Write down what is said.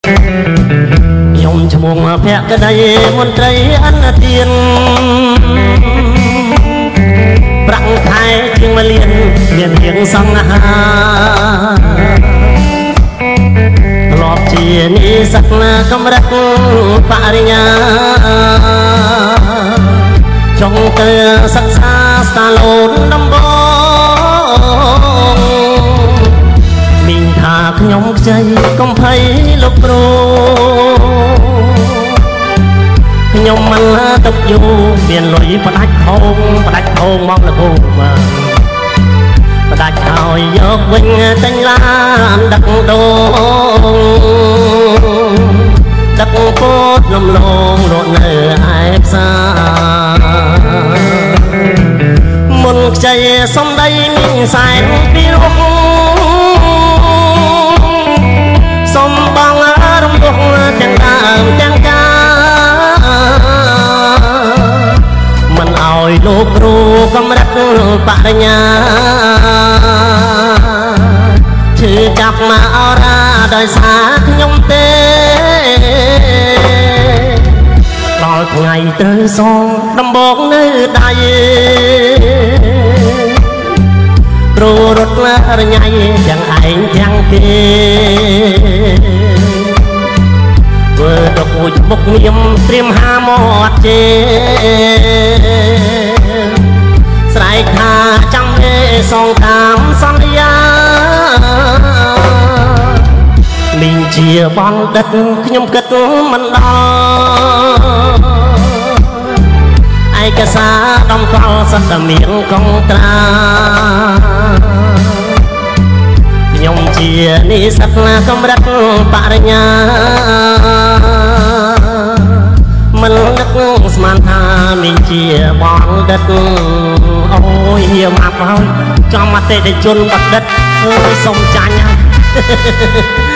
ខ្ញុំឈ្មោះភក្តីមន្ត្រីអន្តទានប្រាក់ខែជាង1លានមានរៀងសង្ហាធ្លាប់ជានិស្សិតកម្រិតបរិញ្ញាចង់ទៅសិក្សាស្តាឡូនដំបងមីងថាខ្ញុំខ្ចីកំភៃលោកគ្រូខ្ញុំមិនទុកយូរមានលុយផ្ដាច់ហូងមកលោកគ្រូផ្ដាច់ឲ្យយកវិញចេញឡានដឹកដូងដឹកពោតលំលងរត់នៅឯផ្សារមុនខ្ចីសំដីមានសែនពីរុកសុំបងរំដុកទាំងដើមទាំងកាមិនឲ្យលោកគ្រូកម្រិតបរិញ្ញាឈឺចាប់មកអរ៉ាដោយសារខ្ញុំទេដល់ថ្ងៃត្រូវសងដំបងនៅដៃគ្រូរត់រញ៉ៃទាំងឯងទាំងគេធ្វើទៅពូជមុខងៀមត្រៀមហាមាត់ជេស្រែកថាចាំទេសងតាមសន្យាមីងជាបណ្ឌិតខ្ញុំគិតមិនដល់ឯកសារដំកល់សត្វមៀងកងត្រាខ្ញុំជានិស្សិតកម្រិតបរិញ្ញាមិននឹកស្មានថាមីងជាបណ្ឌិតអូយយាមអាប់ហើយចំអតិថិជនបណ្ឌិតអើយសុំចាញ់ហើយ